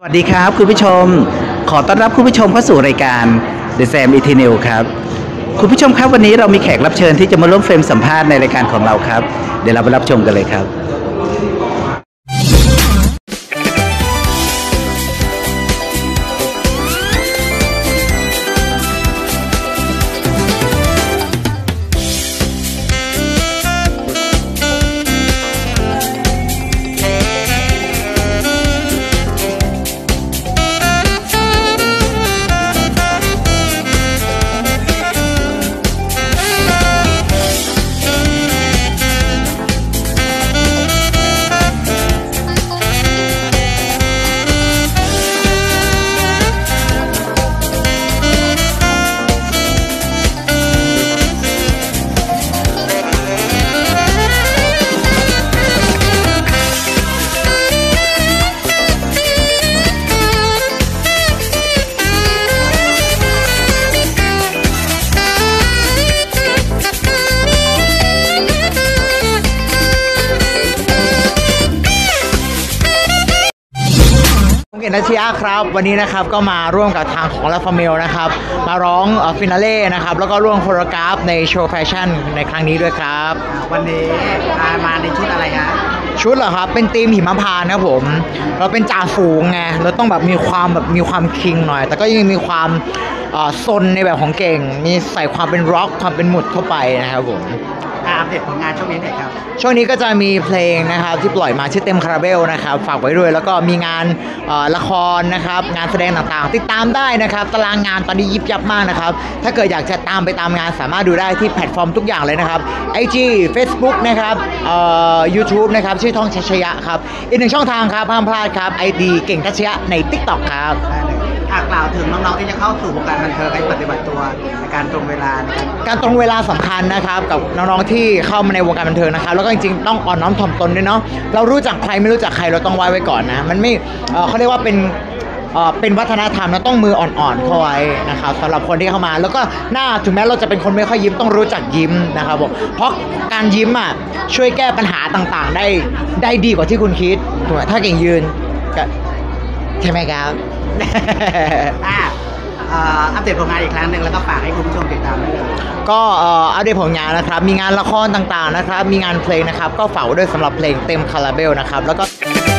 สวัสดีครับคุณผู้ชมขอต้อนรับคุณผู้ชมเข้าสู่รายการ The Sam Eternal ครับคุณผู้ชมครับวันนี้เรามีแขกรับเชิญที่จะมาร่วมเฟรมสัมภาษณ์ในรายการของเราครับเดี๋ยวเราไปรับชมกันเลยครับผมเก่งนัชยะครับวันนี้นะครับก็มาร่วมกับทางของลาฟาเมลนะครับมาร้องฟินาเล่นะครับแล้วก็ร่วมโคโรกราฟในโชว์แฟชั่นในครั้งนี้ด้วยครับวันนี้มาในชุดอะไรฮะชุดเหรอครับเป็นธีมหิมพานต์ครับผมเราเป็นจ่าฝูงไงเราต้องแบบมีความคิงหน่อยแต่ก็ยังมีความซนในแบบของเก่งมีใส่ความเป็นร็อกความเป็นหมุดเข้าไปนะครับผมอัปเดตผลงานช่วงนี้หน่อยครับช่วงนี้ก็จะมีเพลงนะครับที่ปล่อยมาชื่อเต็มคาราเบลนะครับฝากไว้ด้วยแล้วก็มีงานละครนะครับงานแสดงต่างๆติดตามได้นะครับตารางงานตอนนี้ยิบยับมากนะครับถ้าเกิดอยากจะตามไปตามงานสามารถดูได้ที่แพลตฟอร์มทุกอย่างเลยนะครับ IG Facebook นะครับYouTube นะครับชื่อท่องชัชยะครับอีกหนึ่งช่องทางครับห้ามพลาดครับ ID เก่งทัชยะใน TikTok ครับกล่าวถึงน้องๆที่จะเข้าสู่วงการบันเทิงให้ปฏิบัติตัวในการตรงเวลาการตรงเวลาสำคัญนะครับกับน้องๆที่เข้ามาในวงการบันเทิงนะครับแล้วก็จริงๆต้องอ่อนน้อมถ่อมตนด้วยเนาะเรารู้จักใครไม่รู้จักใครเราต้องไว้ก่อนนะมันไม่เขาเรียกว่าเป็นวัฒนธรรมนะต้องมืออ่อนๆเข้าไว้นะครับสำหรับคนที่เข้ามาแล้วก็หน้าถึงแม้เราจะเป็นคนไม่ค่อยยิ้มต้องรู้จักยิ้มนะครับผมเพราะการยิ้มช่วยแก้ปัญหาต่างๆได้ดีกว่าที่คุณคิดถูกไหมถ้าเก่งยืนใช่ไหมครับอัปเดตผลงานอีกครั้งหนึ่งแล้วก็ฝากให้คุณผู้ชมติดตามด้วยก็อัปเดตผลงานนะครับมีงานละครต่างๆนะครับมีงานเพลงนะครับก็ฝากไว้ด้วยสำหรับเพลงเต็มคาราเบลนะครับแล้วก็